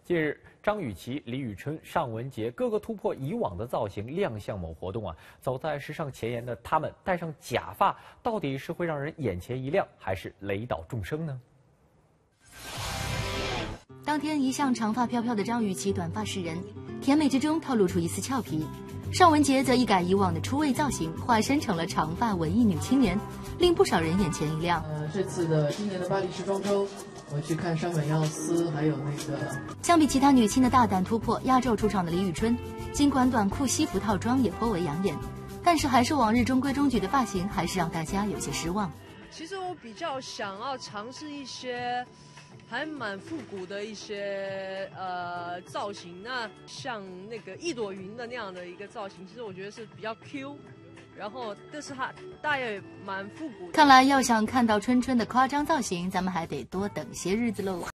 近日，张雨绮、李宇春、尚雯婕各个突破以往的造型亮相某活动啊！走在时尚前沿的他们戴上假发，到底是会让人眼前一亮，还是雷倒众生呢？ 当天，一向长发飘飘的张雨绮短发示人，甜美之中透露出一丝俏皮；尚雯婕则一改以往的出位造型，化身成了长发文艺女青年，令不少人眼前一亮。 这次的今年的巴黎时装周，我去看山本耀司，还有那个。 相比其他女星的大胆突破，亚洲出场的李宇春，尽管短裤西服套装也颇为养眼，但是还是往日中规中矩的发型，还是让大家有些失望。 其实我比较想要尝试一些还蛮复古的一些造型，那像那个一朵云的那样的一个造型，其实我觉得是比较 Q， 然后但是它大也蛮复古的。 看来要想看到春春的夸张造型，咱们还得多等些日子喽。